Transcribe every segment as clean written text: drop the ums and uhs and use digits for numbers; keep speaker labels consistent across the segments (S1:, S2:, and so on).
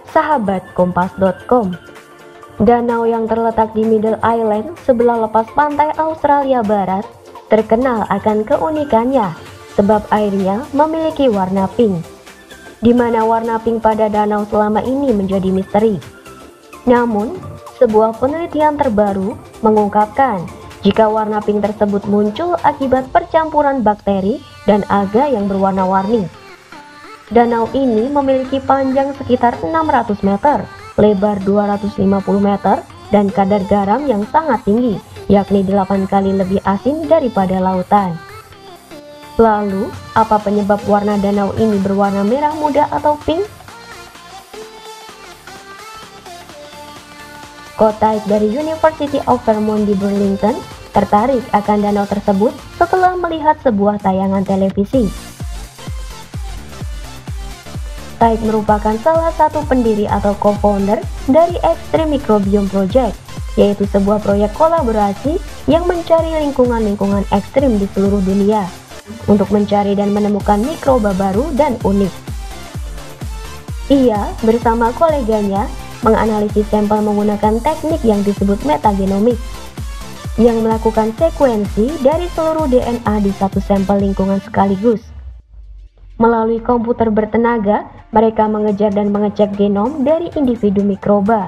S1: Sahabat Kompas.com, danau yang terletak di Middle Island sebelah lepas pantai Australia Barat terkenal akan keunikannya sebab airnya memiliki warna pink, di mana warna pink pada danau selama ini menjadi misteri. Namun, sebuah penelitian terbaru mengungkapkan jika warna pink tersebut muncul akibat percampuran bakteri dan alga yang berwarna-warni. Danau ini memiliki panjang sekitar 600 meter, lebar 250 meter, dan kadar garam yang sangat tinggi, yakni 8 kali lebih asin daripada lautan. Lalu, apa penyebab warna danau ini berwarna merah muda atau pink? Kotaik dari University of Vermont di Burlington tertarik akan danau tersebut setelah melihat sebuah tayangan televisi. Taik merupakan salah satu pendiri atau co-founder dari Extreme Microbiome Project, yaitu sebuah proyek kolaborasi yang mencari lingkungan-lingkungan ekstrim di seluruh dunia untuk mencari dan menemukan mikroba baru dan unik. Ia bersama koleganya menganalisis sampel menggunakan teknik yang disebut metagenomics, yang melakukan sekuensi dari seluruh DNA di satu sampel lingkungan sekaligus. Melalui komputer bertenaga, mereka mengejar dan mengecek genom dari individu mikroba.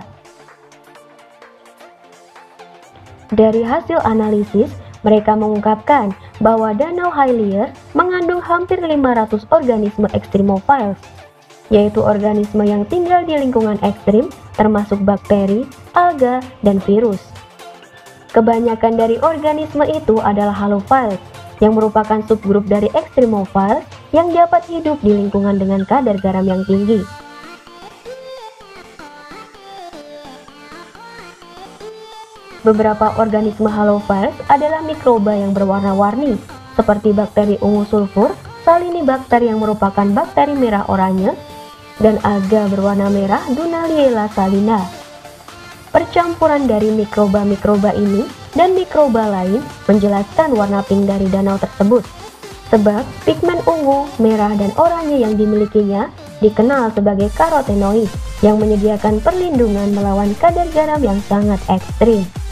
S1: Dari hasil analisis, mereka mengungkapkan bahwa danau Hillier mengandung hampir 500 organisme extremophiles, yaitu organisme yang tinggal di lingkungan ekstrim termasuk bakteri, alga, dan virus. Kebanyakan dari organisme itu adalah halophiles, yang merupakan subgrup dari extremophiles yang dapat hidup di lingkungan dengan kadar garam yang tinggi. Beberapa organisme halophiles adalah mikroba yang berwarna-warni, seperti bakteri ungu sulfur, Salinibacter yang merupakan bakteri merah oranye, dan alga berwarna merah Dunaliella salina. Percampuran dari mikroba-mikroba ini dan mikroba lain menjelaskan warna pink dari danau tersebut, sebab pigmen ungu, merah, dan oranye yang dimilikinya dikenal sebagai karotenoid yang menyediakan perlindungan melawan kadar garam yang sangat ekstrim.